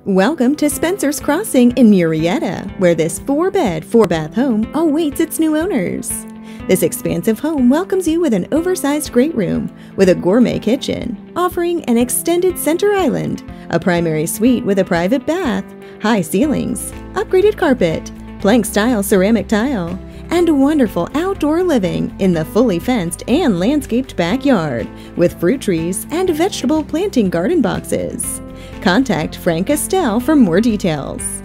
Welcome to Spencer's Crossing in Murrieta, where this 4-bed, 4-bath home awaits its new owners. This expansive home welcomes you with an oversized great room with a gourmet kitchen, offering an extended center island, a primary suite with a private bath, high ceilings, upgraded carpet, plank-style ceramic tile, and wonderful outdoor living in the fully fenced and landscaped backyard with fruit trees and vegetable planting garden boxes. Contact Estell for more details.